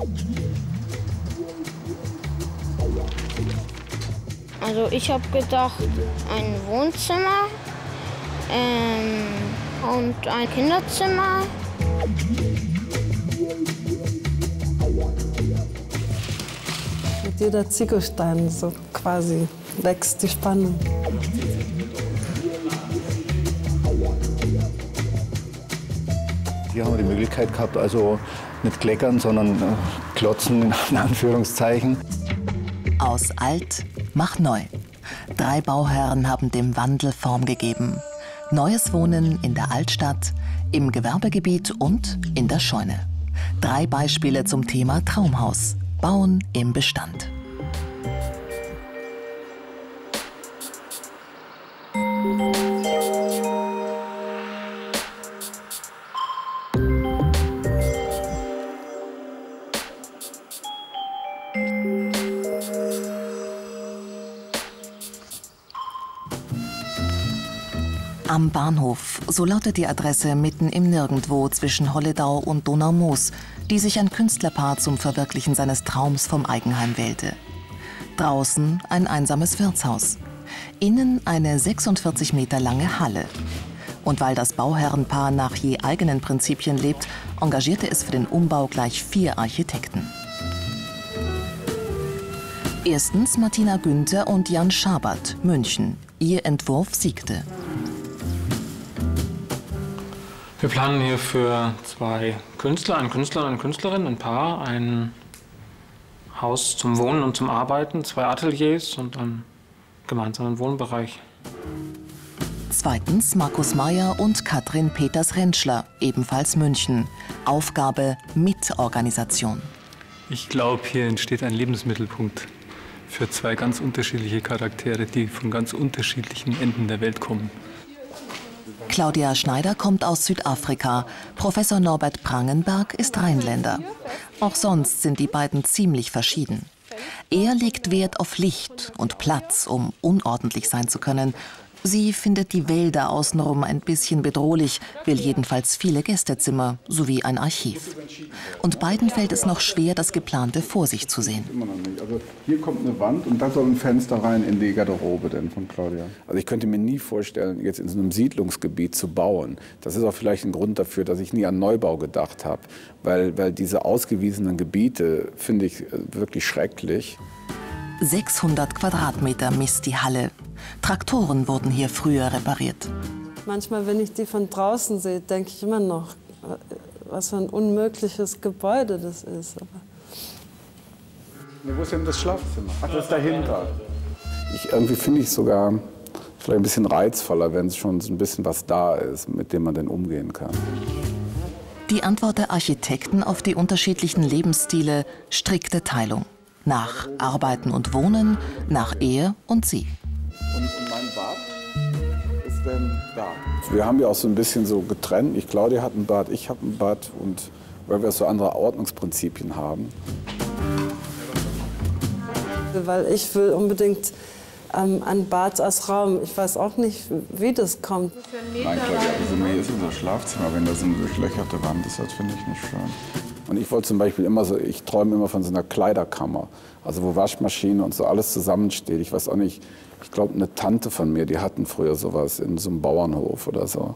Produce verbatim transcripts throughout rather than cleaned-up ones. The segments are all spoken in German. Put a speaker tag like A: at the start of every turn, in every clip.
A: Also ich habe gedacht, ein Wohnzimmer ähm, und ein Kinderzimmer.
B: Mit jeder Ziegelstein so quasi wächst die Spannung.
C: Hier haben wir die Möglichkeit gehabt, also nicht kleckern, sondern äh, klotzen in Anführungszeichen.
D: Aus alt, mach neu. Drei Bauherren haben dem Wandel Form gegeben. Neues Wohnen in der Altstadt, im Gewerbegebiet und in der Scheune. Drei Beispiele zum Thema Traumhaus. Bauen im Bestand. Am Bahnhof, so lautet die Adresse mitten im Nirgendwo zwischen Holledau und Donaumoos, die sich ein Künstlerpaar zum Verwirklichen seines Traums vom Eigenheim wählte. Draußen ein einsames Wirtshaus, innen eine sechsundvierzig Meter lange Halle. Und weil das Bauherrenpaar nach je eigenen Prinzipien lebt, engagierte es für den Umbau gleich vier Architekten. Erstens Martina Günther und Jan Schabert, München. Ihr Entwurf siegte.
E: Wir planen hier für zwei Künstler, einen Künstler und eine Künstlerin, ein Paar, ein Haus zum Wohnen und zum Arbeiten, zwei Ateliers und einen gemeinsamen Wohnbereich.
D: Zweitens Markus Meyer und Katrin Peters-Rentschler, ebenfalls München. Aufgabe Mitorganisation.
F: Ich glaube, hier entsteht ein Lebensmittelpunkt für zwei ganz unterschiedliche Charaktere, die von ganz unterschiedlichen Enden der Welt kommen.
D: Claudia Schneider kommt aus Südafrika. Professor Norbert Prangenberg ist Rheinländer. Auch sonst sind die beiden ziemlich verschieden. Er legt Wert auf Licht und Platz, um unordentlich sein zu können. Sie findet die Wälder außenrum ein bisschen bedrohlich, will jedenfalls viele Gästezimmer sowie ein Archiv. Und beiden fällt es noch schwer, das Geplante vor sich zu sehen.
G: Also hier kommt eine Wand und da soll ein Fenster rein in die Garderobe denn von Claudia. Also ich könnte mir nie vorstellen, jetzt in so einem Siedlungsgebiet zu bauen. Das ist auch vielleicht ein Grund dafür, dass ich nie an Neubau gedacht habe. Weil, weil diese ausgewiesenen Gebiete finde ich wirklich schrecklich.
D: sechshundert Quadratmeter misst die Halle. Traktoren wurden hier früher repariert.
B: Manchmal, wenn ich die von draußen sehe, denke ich immer noch, was für ein unmögliches Gebäude das ist. Aber
G: wo ist denn das Schlafzimmer? Ach, das ist dahinter. Ich, irgendwie finde ich sogar vielleicht ein bisschen reizvoller, wenn es schon so ein bisschen was da ist, mit dem man dann umgehen kann.
D: Die Antwort der Architekten auf die unterschiedlichen Lebensstile: strikte Teilung. Nach Arbeiten und Wohnen, nach er und sie.
G: Und, und mein Bad ist denn da. Wir haben ja auch so ein bisschen so getrennt. Ich, Claudia hat ein Bad, ich habe ein Bad. Und weil wir so andere Ordnungsprinzipien haben.
B: Weil ich will unbedingt ähm, ein Bad als Raum. Ich weiß auch nicht, wie das kommt.
G: Nein, Claudia, also mir ist unser Schlafzimmer, wenn da so eine durchlöcherte Wand ist, das finde ich nicht schön. Und ich wollte zum Beispiel immer so, ich träume immer von so einer Kleiderkammer, also wo Waschmaschine und so alles zusammensteht. Ich weiß auch nicht, ich glaube, eine Tante von mir, die hatten früher sowas in so einem Bauernhof oder so.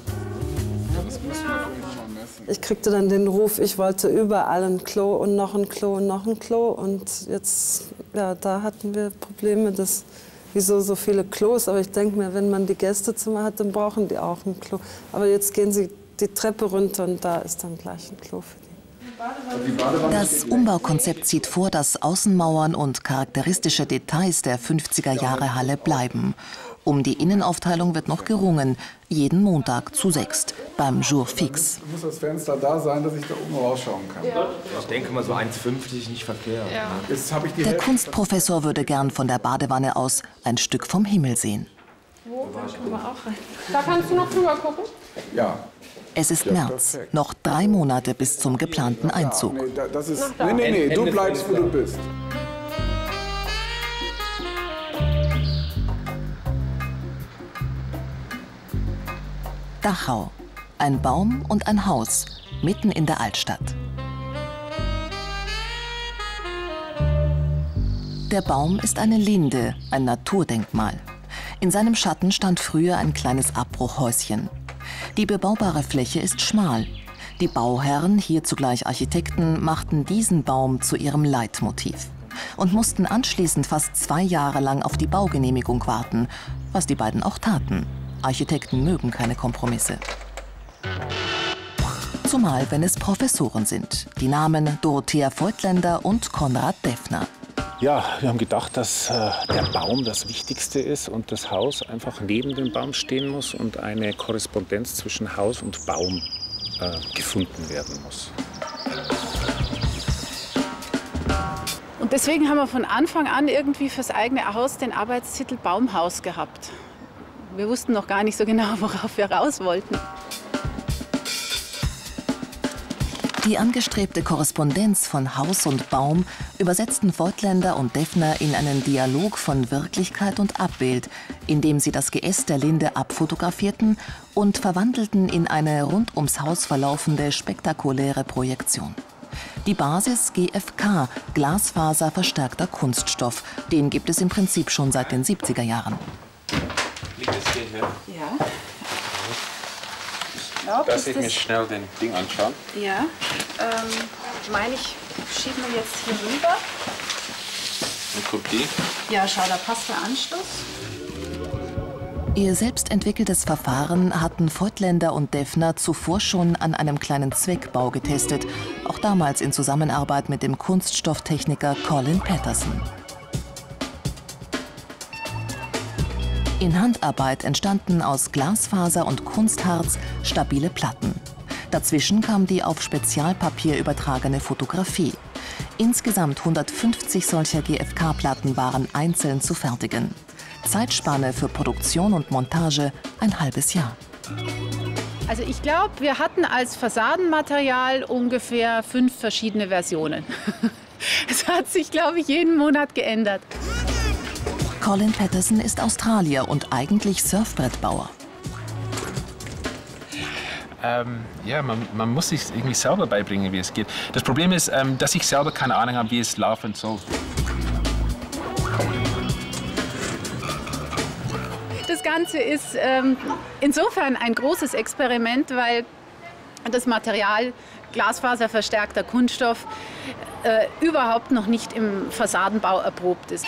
B: Ich kriegte dann den Ruf, ich wollte überall ein Klo und noch ein Klo und noch ein Klo. Und jetzt, ja, da hatten wir Probleme, dass, wieso so viele Klos. Aber ich denke mir, wenn man die Gästezimmer hat, dann brauchen die auch ein Klo. Aber jetzt gehen sie die Treppe runter und da ist dann gleich ein Klo für die.
D: Das Umbaukonzept sieht vor, dass Außenmauern und charakteristische Details der fünfziger Jahre Halle bleiben. Um die Innenaufteilung wird noch gerungen, jeden Montag zu sechst, beim Jour fix.
G: Muss das Fenster da sein, dass ich da oben rausschauen kann?
H: Ja. Ich denke mal, so eins fünfzig nicht verkehrt. Ja.
G: Jetzt habe ich die
D: Der Kunstprofessor würde gern von der Badewanne aus ein Stück vom Himmel sehen.
I: Wo? Da können wir auch rein. Da kannst du noch drüber gucken?
G: Ja.
D: Es ist März, noch drei Monate bis zum geplanten Einzug.
G: Ja, nee, das ist, nee, nee, nee, du bleibst, wo du bist.
D: Dachau, ein Baum und ein Haus, mitten in der Altstadt. Der Baum ist eine Linde, ein Naturdenkmal. In seinem Schatten stand früher ein kleines Abbruchhäuschen. Die bebaubare Fläche ist schmal. Die Bauherren, hier zugleich Architekten, machten diesen Baum zu ihrem Leitmotiv und mussten anschließend fast zwei Jahre lang auf die Baugenehmigung warten, was die beiden auch taten. Architekten mögen keine Kompromisse. Zumal, wenn es Professoren sind. Die Namen Dorothea Voigtländer und Konrad Deffner.
J: Ja, wir haben gedacht, dass äh, der Baum das Wichtigste ist und das Haus einfach neben dem Baum stehen muss und eine Korrespondenz zwischen Haus und Baum äh, gefunden werden muss.
I: Und deswegen haben wir von Anfang an irgendwie fürs eigene Haus den Arbeitstitel Baumhaus gehabt. Wir wussten noch gar nicht so genau, worauf wir raus wollten.
D: Die angestrebte Korrespondenz von Haus und Baum übersetzten Voigtländer und Deffner in einen Dialog von Wirklichkeit und Abbild, indem sie das Geäst der Linde abfotografierten und verwandelten in eine rund ums Haus verlaufende spektakuläre Projektion. Die Basis G F K, glasfaserverstärkter Kunststoff, den gibt es im Prinzip schon seit den siebziger Jahren.
I: Ja.
J: Glaub, Darf ich mir schnell den Ding anschauen?
I: Ja, ähm, meine ich, schieben wir jetzt hier rüber.
J: Eine Kopie?
I: Ja, schau, da passt der Anschluss.
D: Ihr selbstentwickeltes Verfahren hatten Voigtländer und Deffner zuvor schon an einem kleinen Zweckbau getestet, auch damals in Zusammenarbeit mit dem Kunststofftechniker Colin Patterson. In Handarbeit entstanden aus Glasfaser und Kunstharz stabile Platten. Dazwischen kam die auf Spezialpapier übertragene Fotografie. Insgesamt hundertfünfzig solcher G F K-Platten waren einzeln zu fertigen. Zeitspanne für Produktion und Montage ein halbes Jahr.
I: Also ich glaube, wir hatten als Fassadenmaterial ungefähr fünf verschiedene Versionen. Es hat sich, glaube ich, jeden Monat geändert.
D: Colin Patterson ist Australier und eigentlich Surfbrettbauer.
J: Ähm, ja, man, man muss sich irgendwie selber beibringen, wie es geht. Das Problem ist, ähm, dass ich selber keine Ahnung habe, wie es laufen soll.
I: Das Ganze ist ähm, insofern ein großes Experiment, weil das Material glasfaserverstärkter Kunststoff äh, überhaupt noch nicht im Fassadenbau erprobt ist.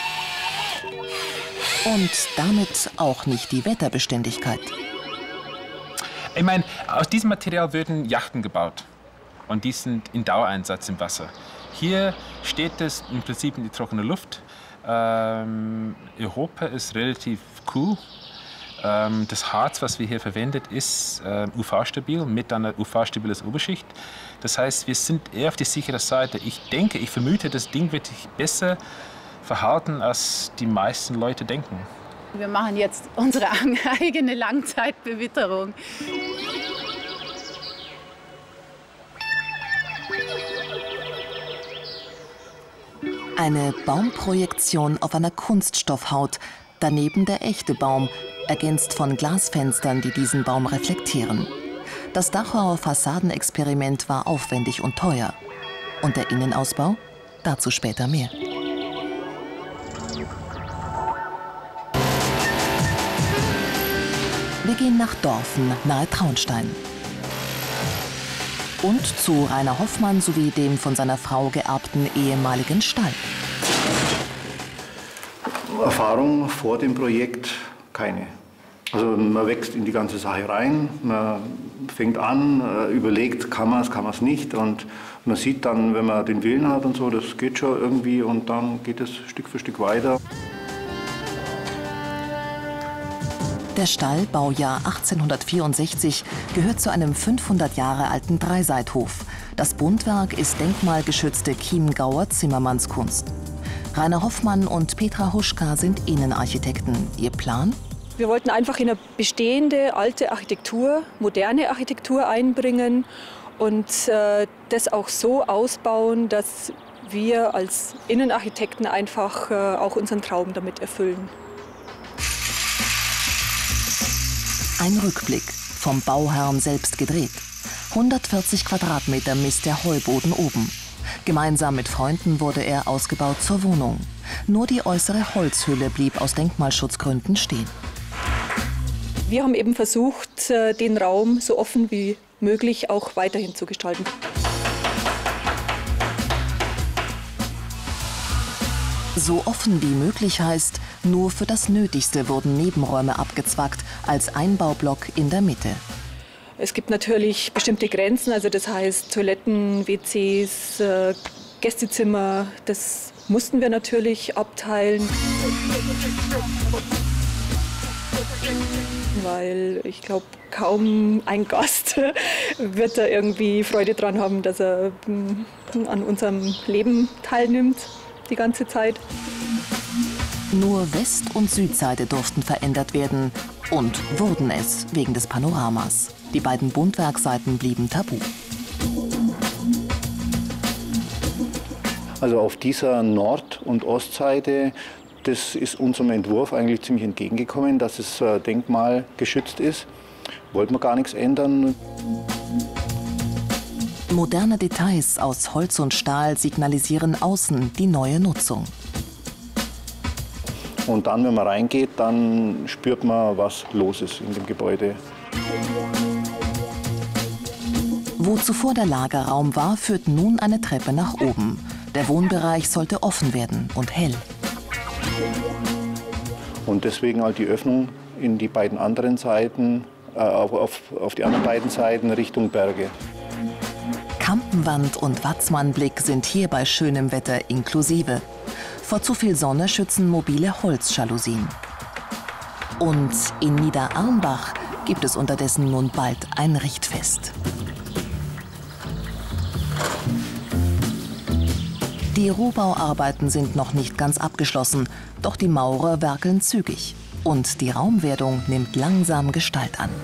D: Und damit auch nicht die Wetterbeständigkeit.
J: Ich meine, aus diesem Material werden Yachten gebaut. Und die sind in Dauereinsatz im Wasser. Hier steht es im Prinzip in die trockene Luft. Ähm, Europa ist relativ cool. Ähm, das Harz, was wir hier verwendet, ist äh, U V-stabil mit einer U V-stabiles Oberschicht. Das heißt, wir sind eher auf die sichere Seite. Ich denke, ich vermute, das Ding wird sich besser verhalten, als die meisten Leute denken.
I: Wir machen jetzt unsere eigene Langzeitbewitterung.
D: Eine Baumprojektion auf einer Kunststoffhaut, daneben der echte Baum, ergänzt von Glasfenstern, die diesen Baum reflektieren. Das Dachauer Fassadenexperiment war aufwendig und teuer. Und der Innenausbau? Dazu später mehr. Wir gehen nach Dorfen, nahe Traunstein. Und zu Rainer Hoffmann sowie dem von seiner Frau geerbten ehemaligen Stall.
C: Erfahrung vor dem Projekt keine. Also man wächst in die ganze Sache rein, man fängt an, überlegt, kann man es, kann man es nicht. Und man sieht dann, wenn man den Willen hat und so, das geht schon irgendwie und dann geht es Stück für Stück weiter.
D: Der Stall, Baujahr achtzehnhundertvierundsechzig, gehört zu einem fünfhundert Jahre alten Dreiseithof. Das Buntwerk ist denkmalgeschützte Chiemgauer Zimmermannskunst. Rainer Hoffmann und Petra Huschka sind Innenarchitekten. Ihr Plan?
K: Wir wollten einfach in eine bestehende alte Architektur, moderne Architektur einbringen und äh, das auch so ausbauen, dass wir als Innenarchitekten einfach äh, auch unseren Traum damit erfüllen.
D: Ein Rückblick, vom Bauherrn selbst gedreht. hundertvierzig Quadratmeter misst der Heuboden oben. Gemeinsam mit Freunden wurde er ausgebaut zur Wohnung. Nur die äußere Holzhülle blieb aus Denkmalschutzgründen stehen.
K: Wir haben eben versucht, den Raum so offen wie möglich auch weiterhin zu gestalten.
D: So offen wie möglich heißt, nur für das Nötigste wurden Nebenräume abgezwackt, als Einbaublock in der Mitte.
K: Es gibt natürlich bestimmte Grenzen, also das heißt Toiletten, W Cs, äh, Gästezimmer, das mussten wir natürlich abteilen. Weil ich glaube, kaum ein Gast wird da irgendwie Freude dran haben, dass er an unserem Leben teilnimmt die ganze Zeit.
D: Nur West- und Südseite durften verändert werden und wurden es wegen des Panoramas. Die beiden Buntwerkseiten blieben tabu.
C: Also auf dieser Nord- und Ostseite, das ist unserem Entwurf eigentlich ziemlich entgegengekommen, dass es äh, denkmalgeschützt ist. Wollten wir gar nichts ändern.
D: Moderne Details aus Holz und Stahl signalisieren außen die neue Nutzung.
C: Und dann, wenn man reingeht, dann spürt man, was los ist in dem Gebäude.
D: Wo zuvor der Lagerraum war, führt nun eine Treppe nach oben. Der Wohnbereich sollte offen werden und hell.
C: Und deswegen halt die Öffnung in die beiden anderen Seiten, äh, auf, auf, auf die anderen beiden Seiten Richtung Berge.
D: Kampenwand und Watzmannblick sind hier bei schönem Wetter inklusive. Vor zu viel Sonne schützen mobile Holzjalousien. Und in Niederarnbach gibt es unterdessen nun bald ein Richtfest. Die Rohbauarbeiten sind noch nicht ganz abgeschlossen, doch die Maurer werkeln zügig. Und die Raumwerdung nimmt langsam Gestalt an.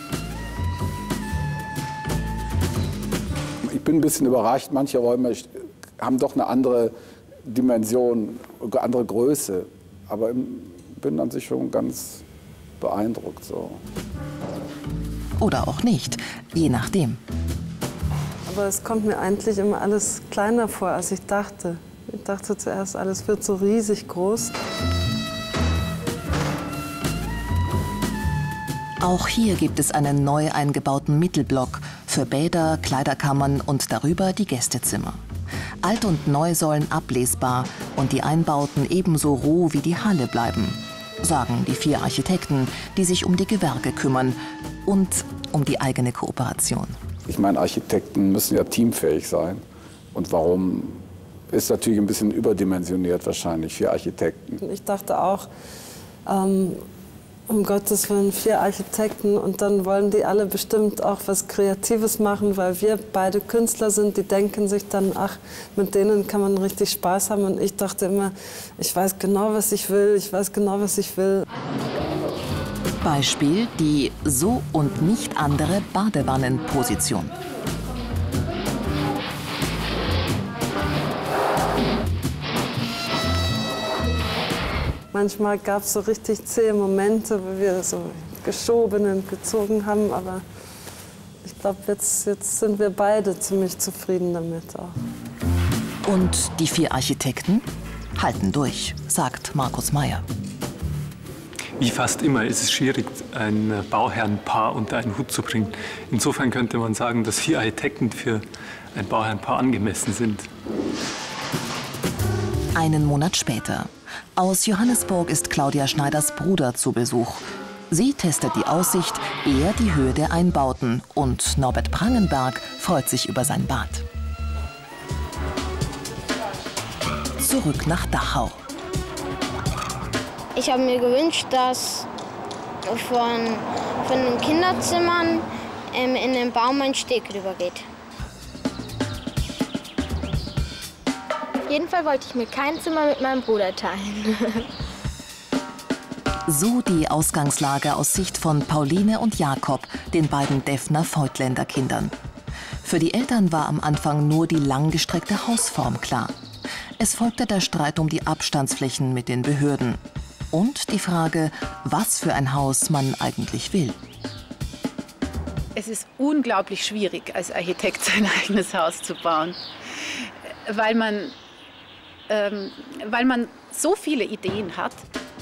G: Ich bin ein bisschen überrascht, manche Räume haben doch eine andere Dimension, eine andere Größe. Aber ich bin an sich schon ganz beeindruckt. So.
D: Oder auch nicht, je nachdem.
B: Aber es kommt mir eigentlich immer alles kleiner vor, als ich dachte. Ich dachte zuerst, alles wird so riesig groß.
D: Auch hier gibt es einen neu eingebauten Mittelblock für Bäder, Kleiderkammern und darüber die Gästezimmer. Alt und neu sollen ablesbar und die Einbauten ebenso roh wie die Halle bleiben, sagen die vier Architekten, die sich um die Gewerke kümmern und um die eigene Kooperation.
G: Ich meine, Architekten müssen ja teamfähig sein. Und warum ist natürlich ein bisschen überdimensioniert wahrscheinlich, vier Architekten.
B: Ich dachte auch, ähm, um Gottes Willen, vier Architekten und dann wollen die alle bestimmt auch was Kreatives machen, weil wir beide Künstler sind, die denken sich dann, ach, mit denen kann man richtig Spaß haben. Und ich dachte immer, ich weiß genau, was ich will, ich weiß genau, was ich will.
D: Beispiel die so und nicht andere Badewannenposition.
B: Manchmal gab es so richtig zähe Momente, wo wir so geschoben und gezogen haben, aber ich glaube, jetzt, jetzt sind wir beide ziemlich zufrieden damit auch.
D: Und die vier Architekten halten durch, sagt Markus Meyer.
F: Wie fast immer ist es schwierig, ein Bauherrenpaar unter einen Hut zu bringen. Insofern könnte man sagen, dass vier Architekten für ein Bauherrenpaar angemessen sind.
D: Einen Monat später. Aus Johannesburg ist Claudia Schneiders Bruder zu Besuch. Sie testet die Aussicht, er die Höhe der Einbauten und Norbert Prangenberg freut sich über sein Bad. Zurück nach Dachau.
A: Ich habe mir gewünscht, dass von, von den Kinderzimmern ähm, in den Baum ein Steg rübergeht.
L: Auf jeden Fall wollte ich mir kein Zimmer mit meinem Bruder teilen.
D: So die Ausgangslage aus Sicht von Pauline und Jakob, den beiden Deffner-Voigtländer Kindern. Für die Eltern war am Anfang nur die langgestreckte Hausform klar. Es folgte der Streit um die Abstandsflächen mit den Behörden. Und die Frage, was für ein Haus man eigentlich will.
I: Es ist unglaublich schwierig, als Architekt sein eigenes Haus zu bauen. weil man, ähm, weil man so viele Ideen hat.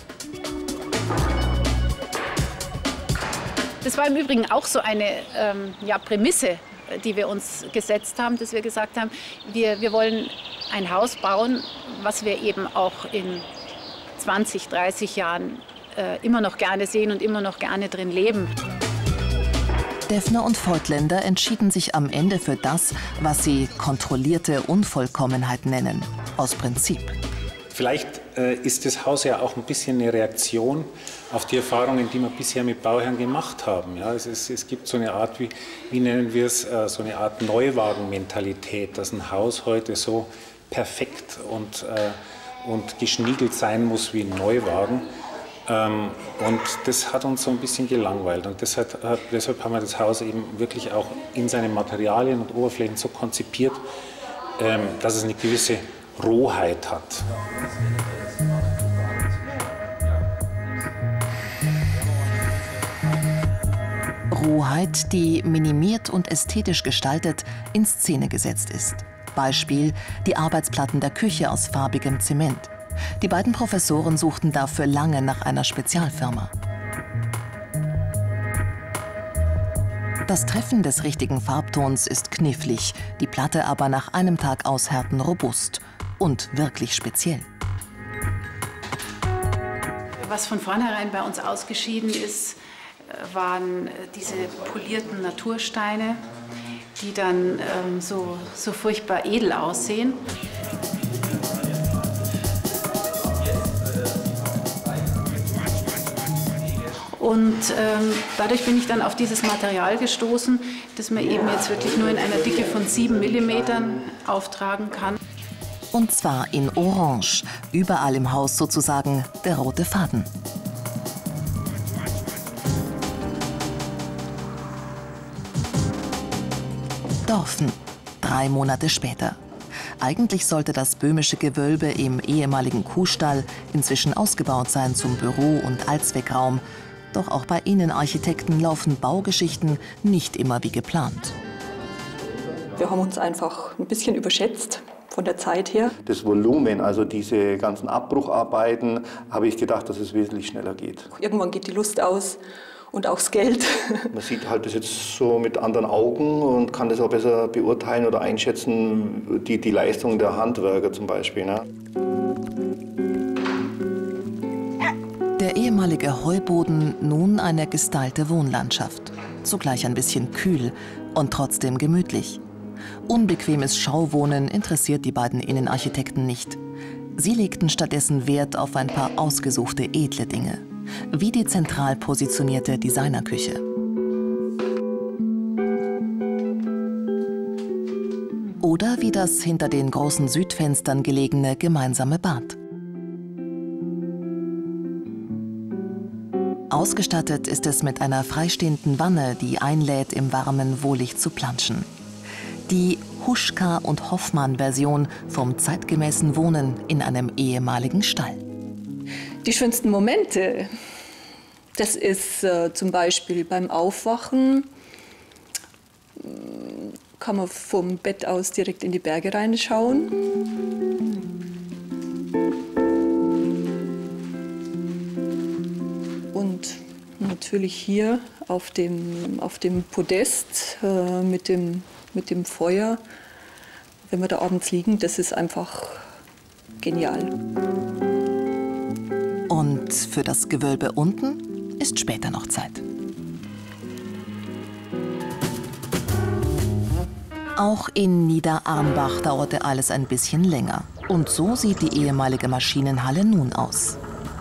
I: Das war im Übrigen auch so eine ähm, ja, Prämisse, die wir uns gesetzt haben, dass wir gesagt haben, wir, wir wollen ein Haus bauen, was wir eben auch in zwanzig, dreißig Jahren äh, immer noch gerne sehen und immer noch gerne drin leben.
D: Deffner und Voigtländer entschieden sich am Ende für das, was sie kontrollierte Unvollkommenheit nennen, aus Prinzip.
M: Vielleicht äh, ist das Haus ja auch ein bisschen eine Reaktion auf die Erfahrungen, die wir bisher mit Bauherren gemacht haben. Ja, es, ist, es gibt so eine Art, wie, wie nennen wir es, äh, so eine Art Neuwagenmentalität, dass ein Haus heute so perfekt und, äh, und geschniegelt sein muss wie ein Neuwagen. Ähm, und das hat uns so ein bisschen gelangweilt. Und deshalb, hat, deshalb haben wir das Haus eben wirklich auch in seinen Materialien und Oberflächen so konzipiert, ähm, dass es eine gewisse Rohheit hat.
D: Rohheit, die minimiert und ästhetisch gestaltet in Szene gesetzt ist. Beispiel die Arbeitsplatten der Küche aus farbigem Zement. Die beiden Professoren suchten dafür lange nach einer Spezialfirma. Das Treffen des richtigen Farbtons ist knifflig, die Platte aber nach einem Tag aushärten robust und wirklich speziell.
I: Was von vornherein bei uns ausgeschieden ist, waren diese polierten Natursteine, die dann ähm, so, so furchtbar edel aussehen. Und ähm, dadurch bin ich dann auf dieses Material gestoßen, das man eben jetzt wirklich nur in einer Dicke von sieben Millimetern auftragen kann.
D: Und zwar in Orange, überall im Haus sozusagen der rote Faden. Dorfen, drei Monate später. Eigentlich sollte das böhmische Gewölbe im ehemaligen Kuhstall inzwischen ausgebaut sein zum Büro- und Allzweckraum. Doch auch bei Innenarchitekten laufen Baugeschichten nicht immer wie geplant.
K: Wir haben uns einfach ein bisschen überschätzt von der Zeit her.
C: Das Volumen, also diese ganzen Abbrucharbeiten, habe ich gedacht, dass es wesentlich schneller geht.
K: Irgendwann geht die Lust aus. Und auch das Geld.
C: Man sieht halt das jetzt so mit anderen Augen und kann das auch besser beurteilen oder einschätzen, die, die Leistung der Handwerker zum Beispiel. Ne?
D: Der ehemalige Heuboden, nun eine gestylte Wohnlandschaft. Zugleich ein bisschen kühl und trotzdem gemütlich. Unbequemes Schauwohnen interessiert die beiden Innenarchitekten nicht. Sie legten stattdessen Wert auf ein paar ausgesuchte edle Dinge. Wie die zentral positionierte Designerküche. Oder wie das hinter den großen Südfenstern gelegene gemeinsame Bad. Ausgestattet ist es mit einer freistehenden Wanne, die einlädt, im warmen Wohlicht zu planschen. Die Huschka- und Hoffmann-Version vom zeitgemäßen Wohnen in einem ehemaligen Stall.
K: Die schönsten Momente, das ist äh, zum Beispiel beim Aufwachen, kann man vom Bett aus direkt in die Berge reinschauen. Und natürlich hier auf dem, auf dem Podest äh, mit, dem, mit dem Feuer, wenn wir da abends liegen, das ist einfach genial.
D: Und für das Gewölbe unten ist später noch Zeit. Auch in Niederarnbach dauerte alles ein bisschen länger. Und so sieht die ehemalige Maschinenhalle nun aus.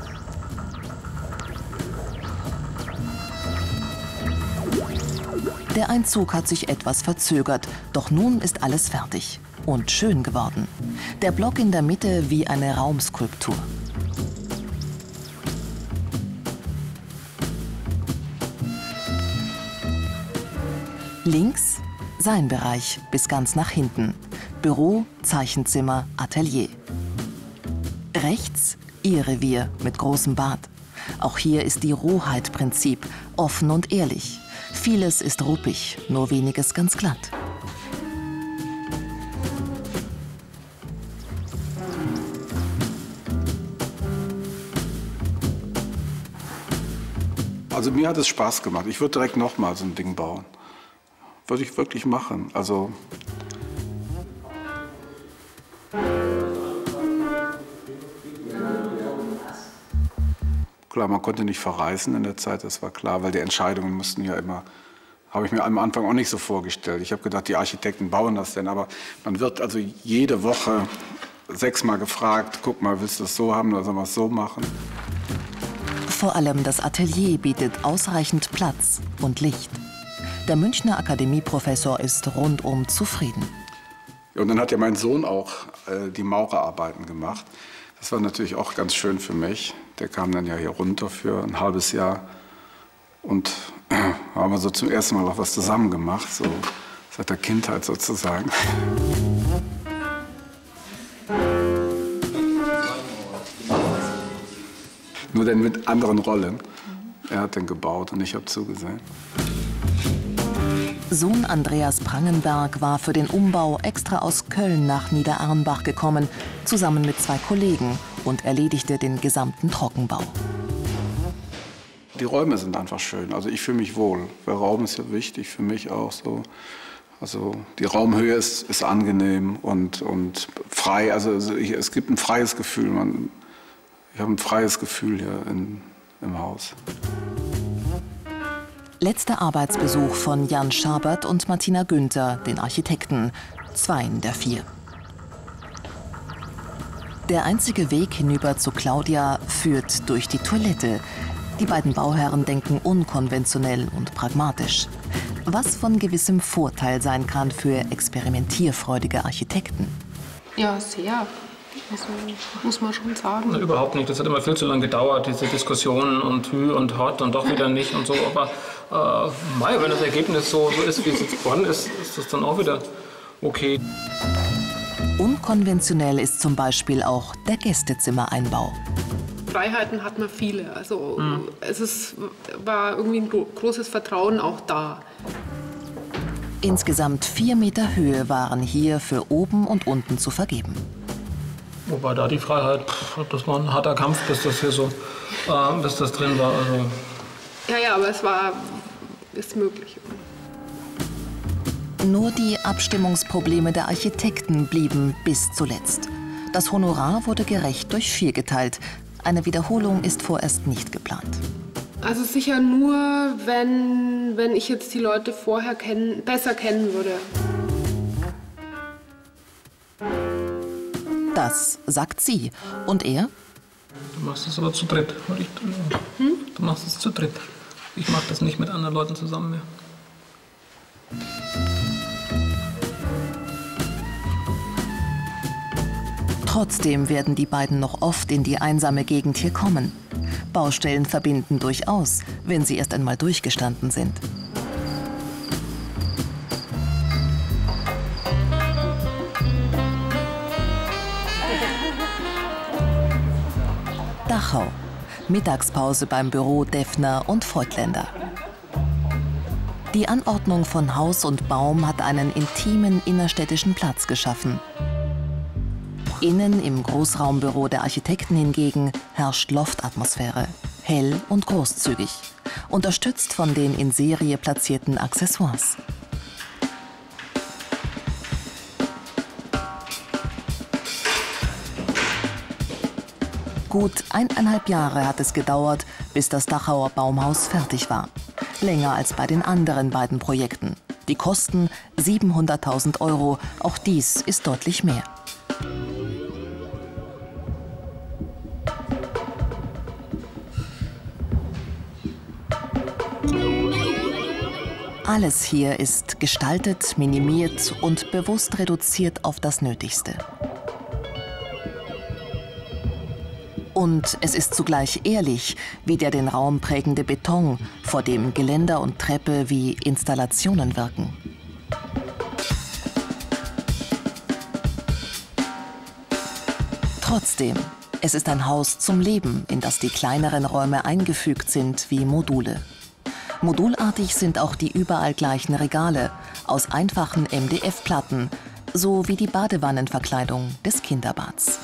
D: Der Einzug hat sich etwas verzögert, doch nun ist alles fertig und schön geworden. Der Block in der Mitte wie eine Raumskulptur. Links sein Bereich bis ganz nach hinten. Büro, Zeichenzimmer, Atelier. Rechts ihr Revier mit großem Bad. Auch hier ist die Rohheit Prinzip, offen und ehrlich. Vieles ist ruppig, nur weniges ganz glatt.
G: Also mir hat es Spaß gemacht. Ich würde direkt nochmal so ein Ding bauen. Würde ich wirklich machen. Also klar, man konnte nicht verreisen in der Zeit, das war klar, weil die Entscheidungen mussten ja immer, habe ich mir am Anfang auch nicht so vorgestellt. Ich habe gedacht, die Architekten bauen das denn, aber man wird also jede Woche sechsmal gefragt, guck mal, willst du das so haben oder sollen wir es so machen?
D: Vor allem das Atelier bietet ausreichend Platz und Licht. Der Münchner Akademieprofessor ist rundum zufrieden.
G: Ja, und dann hat ja mein Sohn auch äh, die Maurerarbeiten gemacht. Das war natürlich auch ganz schön für mich. Der kam dann ja hier runter für ein halbes Jahr. Und äh, haben wir so zum ersten Mal auch was zusammen gemacht, so seit der Kindheit sozusagen. Nur dann mit anderen Rollen. Er hat den gebaut und ich habe zugesehen.
D: Sohn Andreas Prangenberg war für den Umbau extra aus Köln nach Niederarnbach gekommen, zusammen mit zwei Kollegen, und erledigte den gesamten Trockenbau.
G: Die Räume sind einfach schön. Also ich fühle mich wohl. Der Raum ist ja wichtig für mich auch so. Also die Raumhöhe ist, ist angenehm und, und frei. Also ich, es gibt ein freies Gefühl. Man, ich habe ein freies Gefühl hier in, im Haus.
D: Letzter Arbeitsbesuch von Jan Schabert und Martina Günther, den Architekten, zweien der vier. Der einzige Weg hinüber zu Claudia führt durch die Toilette. Die beiden Bauherren denken unkonventionell und pragmatisch, was von gewissem Vorteil sein kann für experimentierfreudige Architekten.
N: Ja, sehr. Also, muss man schon sagen.
E: Na, überhaupt nicht. Das hat immer viel zu lange gedauert, diese Diskussionen und Hü und Hot und doch wieder nicht und so. Aber äh, mei, wenn das Ergebnis so, so ist, wie es jetzt geworden ist, ist das dann auch wieder okay.
D: Unkonventionell ist zum Beispiel auch der Gästezimmereinbau.
N: Freiheiten hat man viele. Also mhm. es ist, war irgendwie ein großes Vertrauen auch da.
D: Insgesamt vier Meter Höhe waren hier für oben und unten zu vergeben.
E: Wobei da die Freiheit, das war ein harter Kampf, bis das hier so, äh, bis das drin war. Also.
N: Ja, ja, aber es war, ist möglich.
D: Nur die Abstimmungsprobleme der Architekten blieben bis zuletzt. Das Honorar wurde gerecht durch vier geteilt. Eine Wiederholung ist vorerst nicht geplant.
N: Also sicher nur, wenn, wenn ich jetzt die Leute vorher kennen, besser kennen würde.
D: Das sagt sie. Und er?
E: Du machst es aber zu dritt. Ich, hm? Du machst es zu dritt. Ich mache das nicht mit anderen Leuten zusammen mehr.
D: Trotzdem werden die beiden noch oft in die einsame Gegend hier kommen. Baustellen verbinden durchaus, wenn sie erst einmal durchgestanden sind. Dachau. Mittagspause beim Büro Deffner und Voigtländer. Die Anordnung von Haus und Baum hat einen intimen innerstädtischen Platz geschaffen. Innen im Großraumbüro der Architekten hingegen herrscht Loftatmosphäre, hell und großzügig, unterstützt von den in Serie platzierten Accessoires. Gut eineinhalb Jahre hat es gedauert, bis das Dachauer Baumhaus fertig war. Länger als bei den anderen beiden Projekten. Die Kosten siebenhunderttausend Euro, auch dies ist deutlich mehr. Alles hier ist gestaltet, minimiert und bewusst reduziert auf das Nötigste. Und es ist zugleich ehrlich, wie der den Raum prägende Beton, vor dem Geländer und Treppe wie Installationen wirken. Trotzdem, es ist ein Haus zum Leben, in das die kleineren Räume eingefügt sind wie Module. Modulartig sind auch die überall gleichen Regale aus einfachen M D F-Platten, so wie die Badewannenverkleidung des Kinderbads.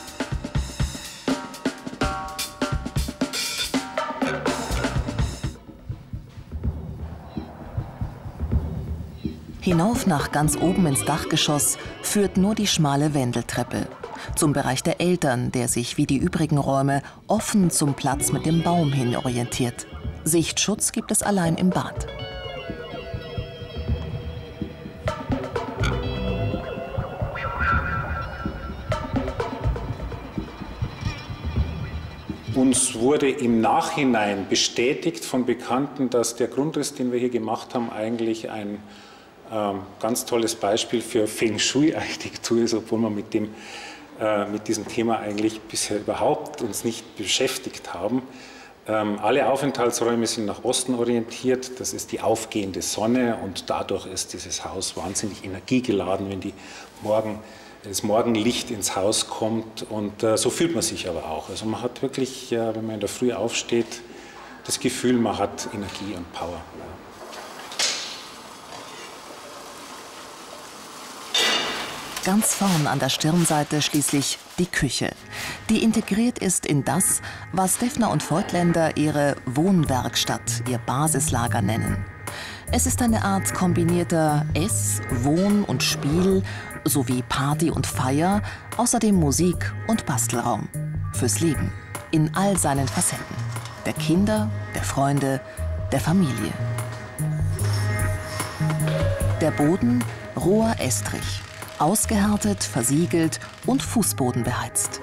D: Hinauf nach ganz oben ins Dachgeschoss führt nur die schmale Wendeltreppe. Zum Bereich der Eltern, der sich wie die übrigen Räume offen zum Platz mit dem Baum hin orientiert. Sichtschutz gibt es allein im Bad.
M: Uns wurde im Nachhinein bestätigt von Bekannten, dass der Grundriss, den wir hier gemacht haben, eigentlich ein ähm, ganz tolles Beispiel für Feng Shui-Architektur ist, obwohl wir mit, dem, äh, mit diesem Thema eigentlich bisher überhaupt uns nicht beschäftigt haben. Ähm, alle Aufenthaltsräume sind nach Osten orientiert, das ist die aufgehende Sonne und dadurch ist dieses Haus wahnsinnig energiegeladen, wenn die morgen das Morgenlicht ins Haus kommt und äh, so fühlt man sich aber auch. Also man hat wirklich, äh, wenn man in der Früh aufsteht, das Gefühl, man hat Energie und Power.
D: Ganz vorn an der Stirnseite schließlich die Küche, die integriert ist in das, was Deffner und Voigtländer ihre Wohnwerkstatt, ihr Basislager nennen. Es ist eine Art kombinierter Ess-, Wohn- und Spiel- sowie Party und Feier, außerdem Musik- und Bastelraum. Fürs Leben, in all seinen Facetten. Der Kinder, der Freunde, der Familie. Der Boden, roher Estrich. Ausgehärtet, versiegelt und Fußboden beheizt.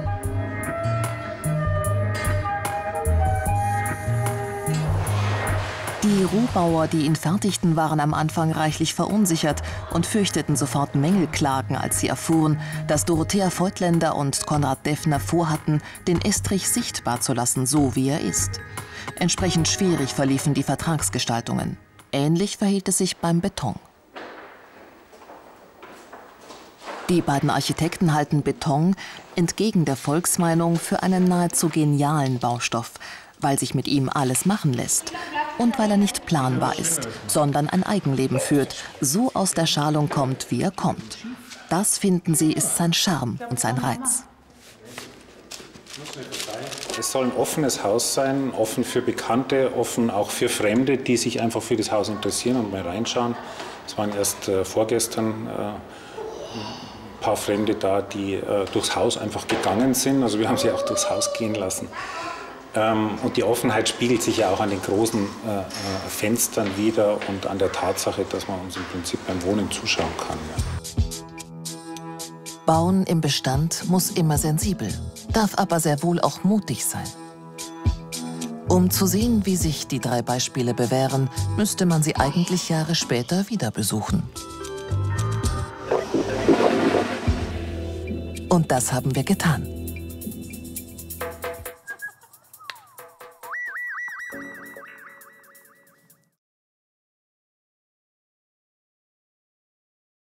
D: Die Rohbauer, die ihn fertigten, waren am Anfang reichlich verunsichert und fürchteten sofort Mängelklagen, als sie erfuhren, dass Dorothea Voigtländer und Konrad Deffner vorhatten, den Estrich sichtbar zu lassen, so wie er ist. Entsprechend schwierig verliefen die Vertragsgestaltungen. Ähnlich verhielt es sich beim Beton. Die beiden Architekten halten Beton, entgegen der Volksmeinung, für einen nahezu genialen Baustoff, weil sich mit ihm alles machen lässt und weil er nicht planbar ist, sondern ein Eigenleben führt, so aus der Schalung kommt, wie er kommt. Das, finden sie, ist sein Charme und sein Reiz.
M: Es soll ein offenes Haus sein, offen für Bekannte, offen auch für Fremde, die sich einfach für das Haus interessieren und mal reinschauen. Es waren erst äh, vorgestern äh, ein paar Fremde da, die äh, durchs Haus einfach gegangen sind. Also wir haben sie auch durchs Haus gehen lassen. Ähm, und die Offenheit spiegelt sich ja auch an den großen äh, äh, Fenstern wider und an der Tatsache, dass man uns im Prinzip beim Wohnen zuschauen kann. Ja.
D: Bauen im Bestand muss immer sensibel, darf aber sehr wohl auch mutig sein. Um zu sehen, wie sich die drei Beispiele bewähren, müsste man sie eigentlich Jahre später wieder besuchen. Und das haben wir getan.